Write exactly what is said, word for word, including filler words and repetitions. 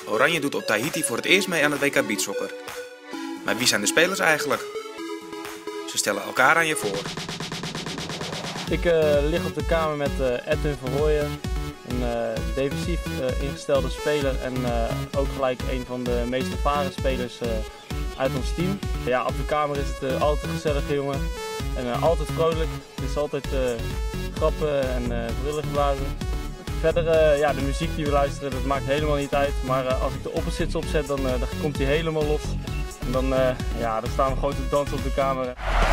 Oranje doet op Tahiti voor het eerst mee aan het W K beachsoccer. Maar wie zijn de spelers eigenlijk? Ze stellen elkaar aan je voor. Ik uh, lig op de kamer met uh, Edwin Verhooyen, een uh, defensief uh, ingestelde speler en uh, ook gelijk een van de meest ervaren spelers uh, uit ons team. Ja, op de kamer is het uh, altijd een gezellige jongen en uh, altijd vrolijk. Het is altijd uh, grappen en uh, brillen geblazen. Verder, uh, ja, de muziek die we luisteren, dat maakt helemaal niet uit. Maar uh, als ik de opposites opzet, dan, uh, dan komt hij helemaal los. En dan, uh, ja, dan staan we gewoon te dansen op de kamer.